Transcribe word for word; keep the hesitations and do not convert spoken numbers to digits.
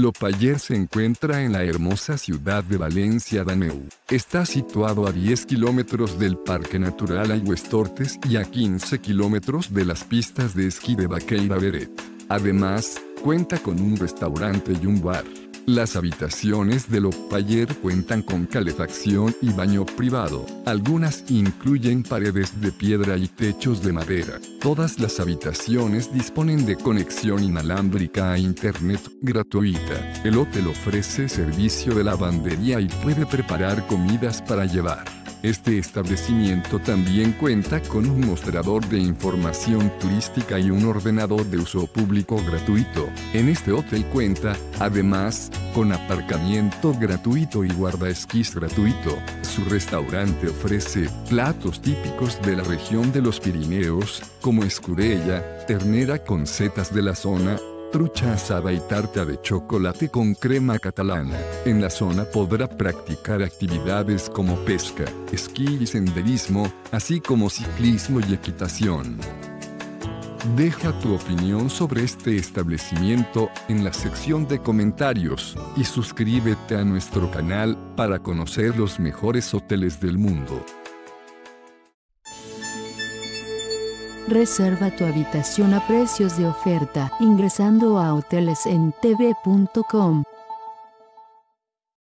Lopayer se encuentra en la hermosa ciudad de Valencia d'Àneu. Está situado a diez kilómetros del Parque Natural Aigüestortes y a quince kilómetros de las pistas de esquí de Baqueira Beret. Además, cuenta con un restaurante y un bar. Las habitaciones de Lopayer cuentan con calefacción y baño privado. Algunas incluyen paredes de piedra y techos de madera. Todas las habitaciones disponen de conexión inalámbrica a internet gratuita. El hotel ofrece servicio de lavandería y puede preparar comidas para llevar. Este establecimiento también cuenta con un mostrador de información turística y un ordenador de uso público gratuito. En este hotel cuenta, además, con aparcamiento gratuito y guardaesquís gratuito. Su restaurante ofrece platos típicos de la región de los Pirineos, como escudella, ternera con setas de la zona, trucha asada y tarta de chocolate con crema catalana. En la zona podrá practicar actividades como pesca, esquí y senderismo, así como ciclismo y equitación. Deja tu opinión sobre este establecimiento en la sección de comentarios y suscríbete a nuestro canal para conocer los mejores hoteles del mundo. Reserva tu habitación a precios de oferta ingresando a hoteles en t v punto com.